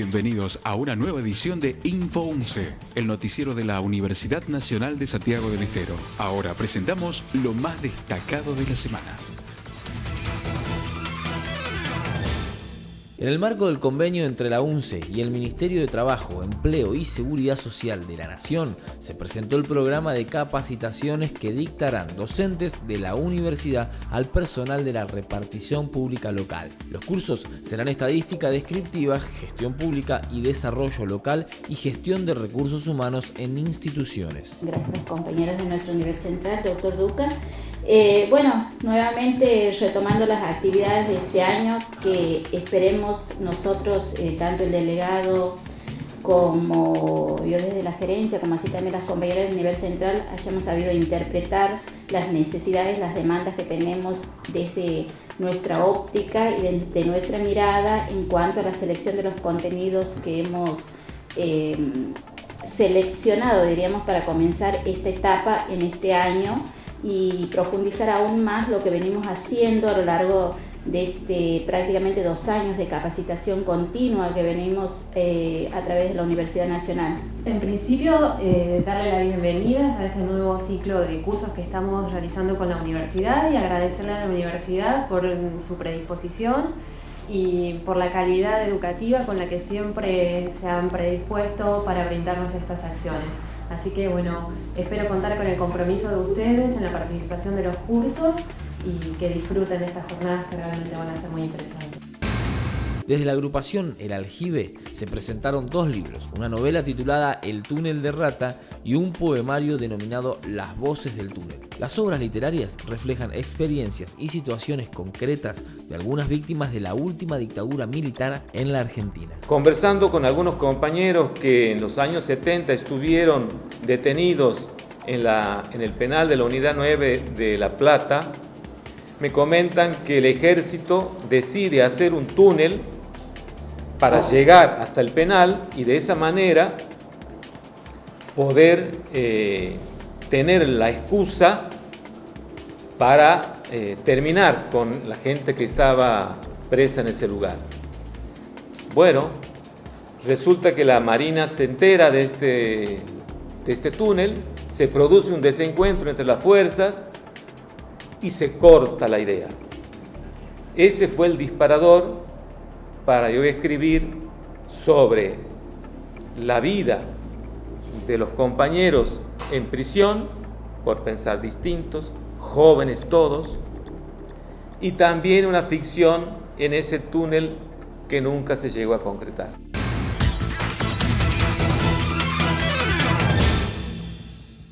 Bienvenidos a una nueva edición de Info 11, el noticiero de la Universidad Nacional de Santiago del Estero. Ahora presentamos lo más destacado de la semana. En el marco del convenio entre la UNCE y el Ministerio de Trabajo, Empleo y Seguridad Social de la Nación, se presentó el programa de capacitaciones que dictarán docentes de la universidad al personal de la repartición pública local. Los cursos serán estadística descriptiva, gestión pública y desarrollo local y gestión de recursos humanos en instituciones. Gracias, compañeros de nuestra Universidad Central, doctor Duca. Nuevamente retomando las actividades de este año que esperemos nosotros, tanto el delegado como yo desde la gerencia, como así también las compañeras del nivel central, hayamos sabido interpretar las necesidades, las demandas que tenemos desde nuestra óptica y desde nuestra mirada en cuanto a la selección de los contenidos que hemos seleccionado, diríamos, para comenzar esta etapa en este año y profundizar aún más lo que venimos haciendo a lo largo de prácticamente 2 años de capacitación continua que venimos a través de la Universidad Nacional. En principio, darle la bienvenida a este nuevo ciclo de cursos que estamos realizando con la universidad y agradecerle a la universidad por su predisposición y por la calidad educativa con la que siempre se han predispuesto para brindarnos estas acciones. Así que espero contar con el compromiso de ustedes en la participación de los cursos y que disfruten de estas jornadas que realmente van a ser muy interesantes. Desde la agrupación El Aljibe se presentaron 2 libros, una novela titulada El túnel de Rata y un poemario denominado Las voces del túnel. Las obras literarias reflejan experiencias y situaciones concretas de algunas víctimas de la última dictadura militar en la Argentina. Conversando con algunos compañeros que en los años 70 estuvieron detenidos en el penal de la Unidad 9 de La Plata, me comentan que el ejército decide hacer un túnel para llegar hasta el penal y de esa manera poder tener la excusa para terminar con la gente que estaba presa en ese lugar. Bueno, resulta que la Marina se entera de este túnel, se produce un desencuentro entre las fuerzas y se corta la idea. Ese fue el disparador para yo escribir sobre la vida de los compañeros en prisión por pensar distintos, jóvenes todos, y también una ficción en ese túnel que nunca se llegó a concretar.